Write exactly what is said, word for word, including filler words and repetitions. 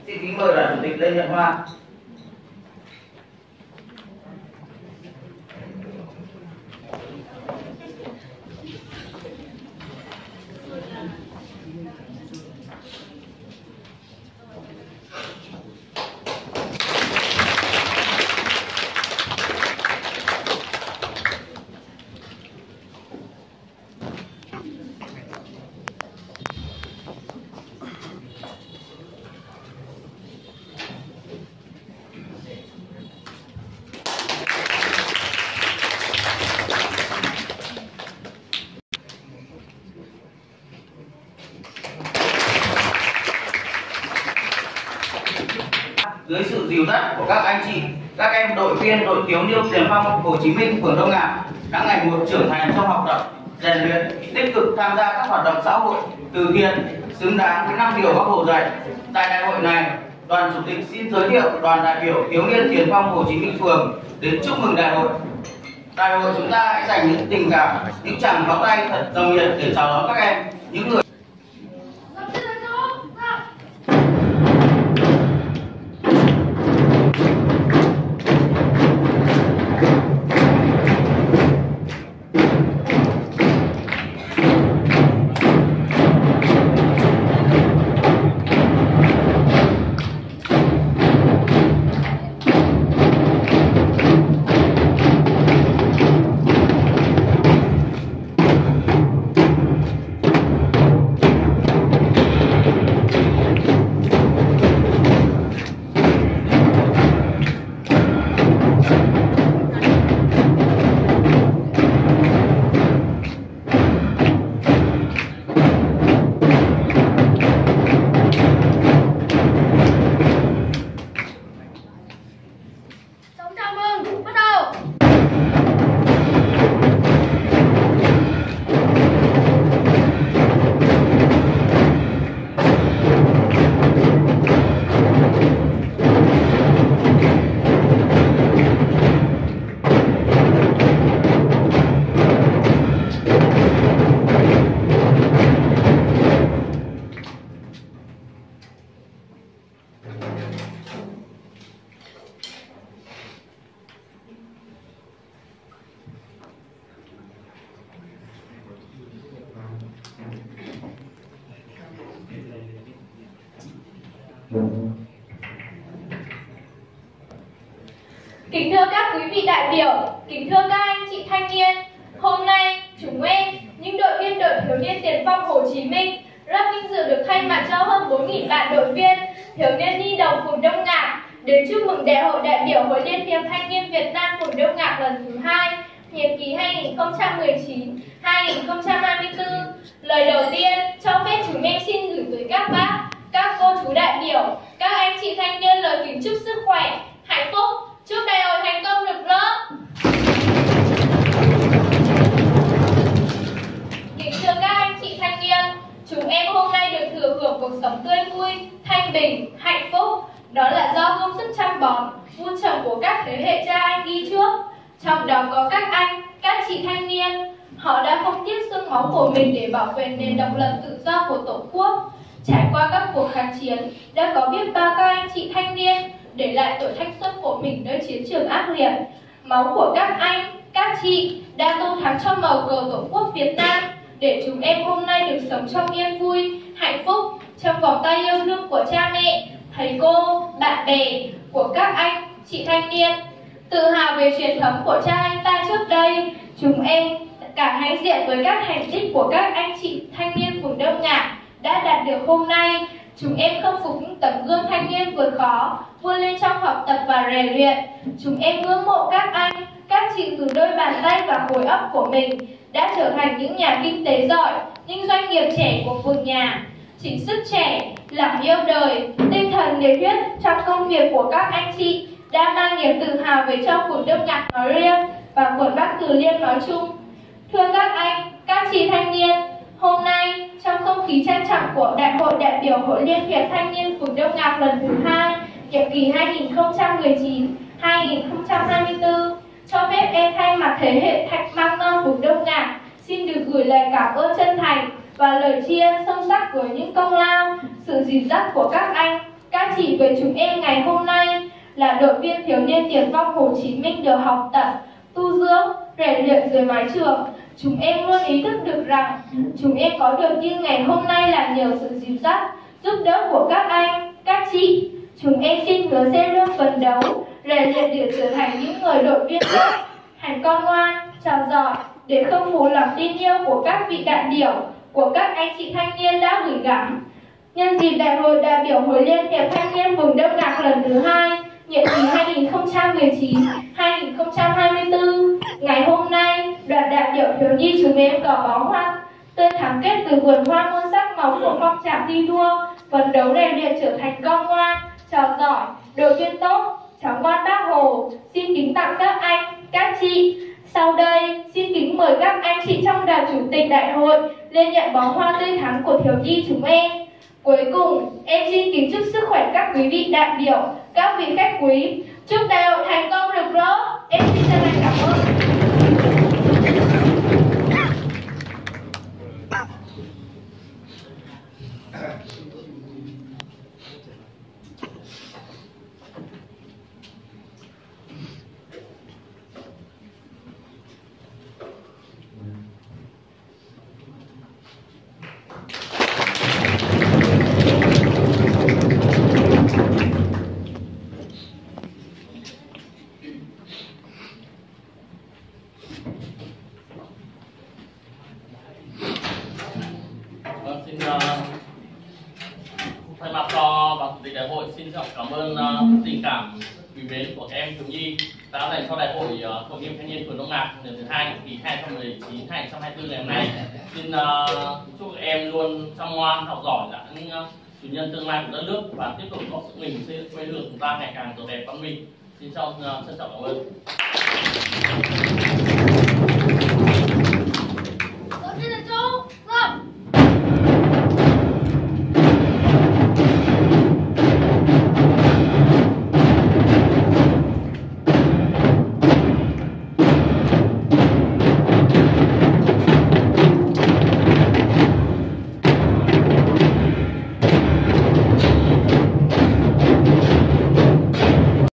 Xin kính mời đoàn chủ tịch lên nhận hoa. Dưới sự dìu dắt của các anh chị, các em đội viên đội thiếu niên tiền phong Hồ Chí Minh phường Đông Ngạc đã ngày một trưởng thành trong học tập, rèn luyện, tích cực tham gia các hoạt động xã hội, từ thiện, xứng đáng với năm điều Bác Hồ dạy. Tại đại hội này, đoàn chủ tịch xin giới thiệu đoàn đại biểu thiếu niên tiền phong Hồ Chí Minh phường đến chúc mừng đại hội. Đại hội chúng ta hãy dành những tình cảm, những tràng pháo tay thật nồng nhiệt để chào đón các em, những người Kính thưa các quý vị đại biểu, kính thưa các anh chị thanh niên, hôm nay chúng em, những đội viên đội thiếu niên tiền phong Hồ Chí Minh rất vinh dự được thay mặt cho hơn bốn nghìn bạn đội viên thiếu niên nhi đồng phường Đông Ngạc đến chúc mừng đại hội đại biểu Hội Liên hiệp Thanh niên Việt Nam phường Đông Ngạc lần thứ hai, nhiệm kỳ hai nghìn không trăm mười chín đến hai nghìn không trăm hai mươi tư. Lời đầu tiên, cho phép chúng em xin gửi tới các bác, các cô chú đại biểu, các anh chị thanh niên lời kính chúc sức khỏe, hạnh phúc, chúc đại hội thành công rực rỡ. Kính thưa các anh chị thanh niên, chúng em hôm nay được thừa hưởng cuộc sống tươi vui, thanh bình, hạnh phúc. Đó là do công sức chăm bón, vun trồng của các thế hệ cha anh đi trước. Trong đó có các anh, các chị thanh niên. Họ đã không tiếc xương máu của mình để bảo vệ nền độc lập tự do của Tổ quốc. Trải qua các cuộc kháng chiến, đã có biết bao các anh chị thanh niên để lại tuổi thanh xuân của mình nơi chiến trường ác liệt. Máu của các anh, các chị đã tô thắm cho màu cờ Tổ quốc Việt Nam để chúng em hôm nay được sống trong yên vui, hạnh phúc, trong vòng tay yêu thương của cha mẹ, thầy cô, bạn bè, của các anh, chị thanh niên. Tự hào về truyền thống của cha anh ta trước đây, chúng em cảm hãnh diện với các thành tích của các anh chị thanh niên phường Đông Ngạc đã đạt được hôm nay. Chúng em khâm phục những tấm gương thanh niên vượt khó, vươn lên trong học tập và rèn luyện. Chúng em ngưỡng mộ các anh, các chị từ đôi bàn tay và khối óc của mình đã trở thành những nhà kinh tế giỏi, những doanh nghiệp trẻ của phường nhà. Chính sức trẻ, lòng yêu đời, tinh thần nhiệt huyết trong công việc của các anh chị đã mang niềm tự hào về cho phường Đông Ngạc nói riêng và quận Bắc Từ Liêm nói chung. Thưa các anh, các chị thanh niên, hôm nay trong không khí trang trọng của Đại hội đại biểu Hội Liên hiệp Thanh niên phường Đông Ngạc lần thứ hai, nhiệm kỳ hai nghìn không trăm mười chín đến hai nghìn không trăm hai mươi tư, cho phép em thay mặt thế hệ Thạch Măng Non phường Đông Ngạc xin được gửi lời cảm ơn chân thành và lời tri ân sâu sắc với những công lao, sự dìu dắt của các anh, các các chị với chúng em ngày hôm nay là đội viên thiếu niên tiền phong Hồ Chí Minh được học tập, tu dưỡng, rèn luyện dưới mái trường. Chúng em luôn ý thức được rằng chúng em có được như ngày hôm nay là nhờ sự dìu dắt, giúp đỡ của các anh, các chị. Chúng em xin hứa sẽ luôn phấn đấu, rèn luyện để trở thành những người đội viên tốt, hành con ngoan, trò giỏi để không phụ lòng tin yêu của các vị đại biểu, của các anh chị thanh niên đã gửi gắm. Nhân dịp Đại hội đại biểu Hội Liên hiệp Thanh niên vùng Đông Ngạc lần thứ hai, nhiệm kỳ hai nghìn không trăm mười chín đến hai nghìn không trăm hai mươi tư, ngày hôm nay, đoàn đại biểu thiếu nhi chúng em có bó hoa tươi thắm kết từ vườn hoa muôn sắc màu của phong trào thi đua, phấn đấu rèn luyện trở thành con ngoan, trò giỏi, đội viên tốt, cháu ngoan Bác Hồ. Xin kính tặng các anh, các chị. Sau đây, xin kính mời các anh chị trong đoàn chủ tịch đại hội lên nhận bó hoa tươi thắm của thiếu nhi chúng em. Cuối cùng, em xin kính chúc sức khỏe các quý vị đại biểu, các vị khách quý. Chúc đại hội thành công rực rỡ. Em xin chân thành cảm ơn. Xin uh, thay mặt cho ban chủ tịch đại hội xin trọng cảm ơn uh, tình cảm quý mến của các em thiếu nhi đã dành cho đại hội uh, hội viên thanh niên phường Đông Ngạc lần thứ hai nhiệm kỳ hai nghìn không trăm mười chín đến hai nghìn không trăm hai mươi tư ngày hôm nay. Xin uh, chúc các em luôn chăm ngoan học giỏi, là những uh, chủ nhân tương lai của đất nước và tiếp tục góp sức mình xây dựng quê hương chúng ta ngày càng giàu đẹp văn minh. Xin trọng uh, trân trọng cảm ơn.